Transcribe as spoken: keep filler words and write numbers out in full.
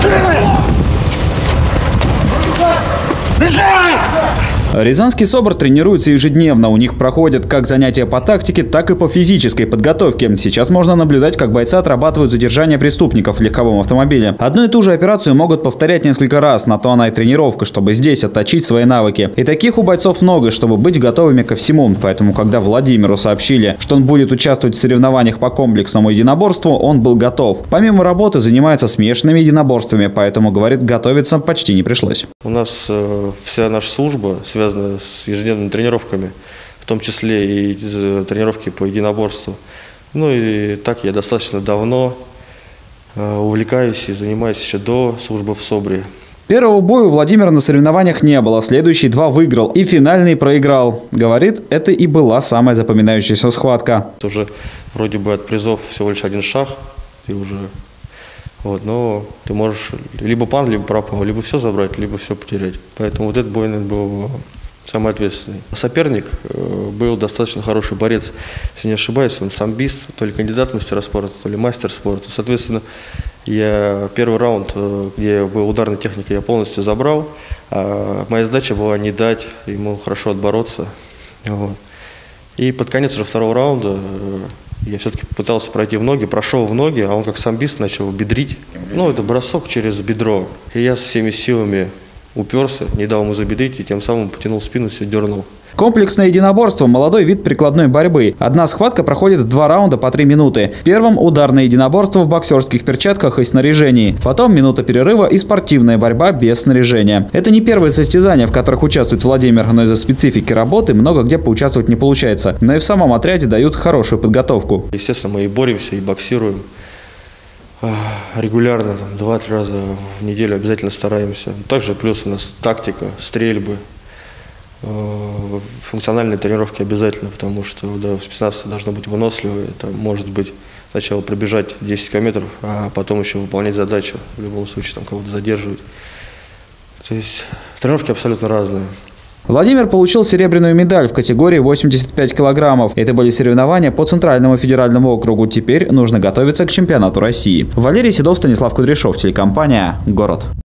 Рязанский СОБР тренируется ежедневно. У них проходят как занятия по тактике, так и по физической подготовке. Сейчас можно наблюдать, как бойцы отрабатывают задержание преступников в легковом автомобиле. Одну и ту же операцию могут повторять несколько раз, на то она и тренировка, чтобы здесь отточить свои навыки. И таких у бойцов много, чтобы быть готовыми ко всему. Поэтому, когда Владимиру сообщили, что он будет участвовать в соревнованиях по комплексному единоборству, он был готов. Помимо работы занимается смешанными единоборствами, поэтому, говорит, готовиться почти не пришлось. У нас э, вся наша служба связана с ежедневными тренировками, в том числе и тренировки по единоборству. Ну и так я достаточно давно э, увлекаюсь и занимаюсь еще до службы в СОБРе. Первого боя у Владимира на соревнованиях не было, следующие два выиграл и финальный проиграл. Говорит, это и была самая запоминающаяся схватка. Уже вроде бы от призов всего лишь один шаг, ты уже, вот, но ты можешь либо пан, либо пропал, либо все забрать, либо все потерять. Поэтому вот этот бой был самый ответственный. Соперник э, был достаточно хороший борец, если не ошибаюсь, он самбист, то ли кандидат в мастера спорта, то ли мастер спорта. Соответственно, я первый раунд, э, где был ударной техникой, я полностью забрал. А моя задача была не дать ему хорошо отбороться. Вот. И под конец уже второго раунда э, я все-таки пытался пройти в ноги, прошел в ноги, а он как самбист начал бедрить. Ну, это бросок через бедро. И я со всеми силами уперся, не дал ему забедрить и тем самым потянул спину, все дернул. Комплексное единоборство – молодой вид прикладной борьбы. Одна схватка проходит в два раунда по три минуты. Первым – ударное единоборство в боксерских перчатках и снаряжении. Потом минута перерыва и спортивная борьба без снаряжения. Это не первые состязания, в которых участвует Владимир, но из-за специфики работы много где поучаствовать не получается. Но и в самом отряде дают хорошую подготовку. Естественно, мы и боремся, и боксируем регулярно, два-три раза в неделю обязательно стараемся. Также плюс у нас тактика, стрельбы, функциональные тренировки обязательно, потому что да, в спецназ должно быть выносливое. Это может быть сначала пробежать десять километров, а потом еще выполнять задачу, в любом случае там кого-то задерживать. То есть тренировки абсолютно разные. Владимир получил серебряную медаль в категории восемьдесят пять килограммов. Это были соревнования по Центральному федеральному округу. Теперь нужно готовиться к чемпионату России. Валерий Седов, Станислав Кудряшов, телекомпания «Город».